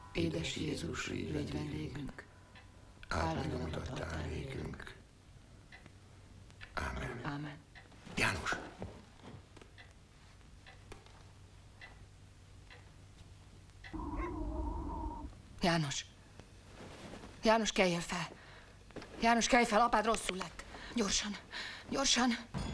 Édes Jézus, légy vendégünk, áldozatodat nékünk. Ámen. Ámen. János! János! János, keljen fel! János, kelj fel, apád rosszul lett. Gyorsan, gyorsan!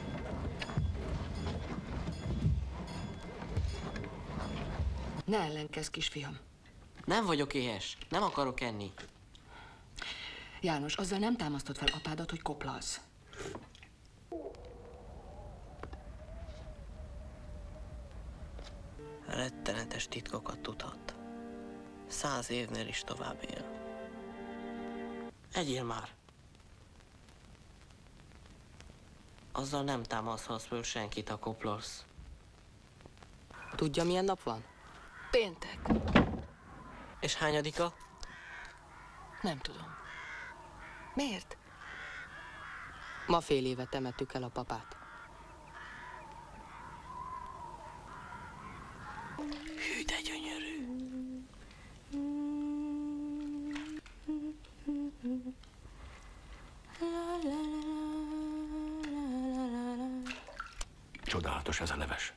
Ne ellenkezz, kisfiam. Nem vagyok éhes. Nem akarok enni. János, azzal nem támasztod fel apádat, hogy koplalsz. Rettenetes titkokat tudhat. 100 évnél is tovább él. Egyél már. Azzal nem támaszhatsz föl senkit, a koplalsz. Tudja, milyen nap van? Péntek. És hányadika? Nem tudom. Miért? Ma fél éve temettük el a papát. Hű, de gyönyörű. Csodálatos ez a leves.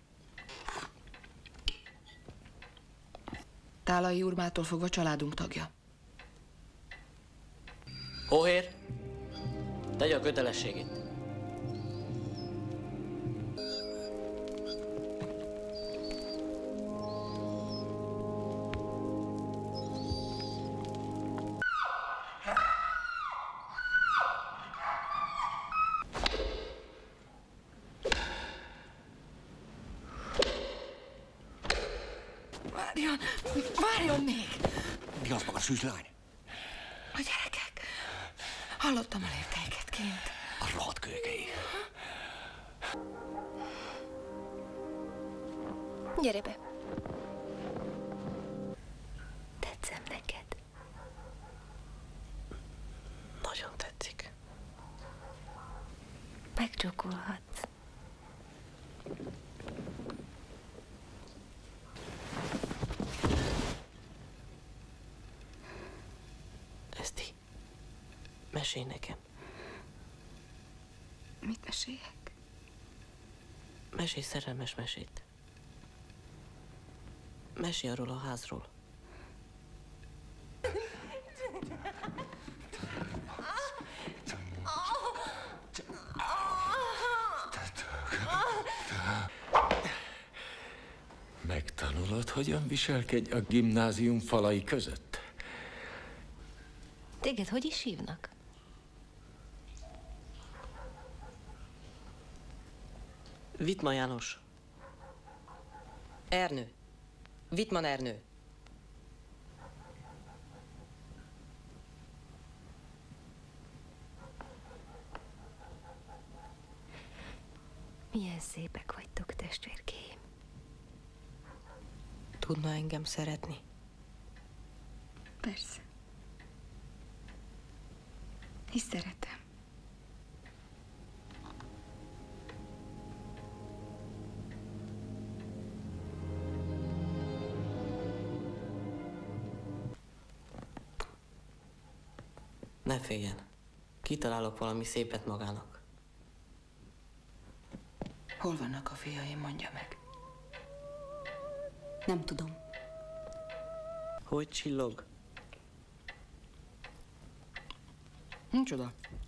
Tálai Urmától fogva családunk tagja. Hóhér, tegye a kötelességét. Várjon még! Mi az maga, szűzlány? A gyerekek. Hallottam a lépteiket kint. A rohadt kölykei. Gyere be. Tetszem neked. Nagyon tetszik. Megcsókolhatsz. Eszti, mesélj nekem. Mit meséljek? Mesélj szerelmes mesét. Mesélj arról a házról. Megtanulod, hogyan viselkedj a gimnázium falai között? Téged hogy is hívnak? Wittmann János. Ernő. Wittmann Ernő. Milyen szépek vagytok, testvérkéim. Tudna engem szeretni? Persze. Hisz szeretem. Ne féljen. Kitalálok valami szépet magának. Hol vannak a fiaim, mondja meg. Nem tudom. Hogy csillog? Nincs oda.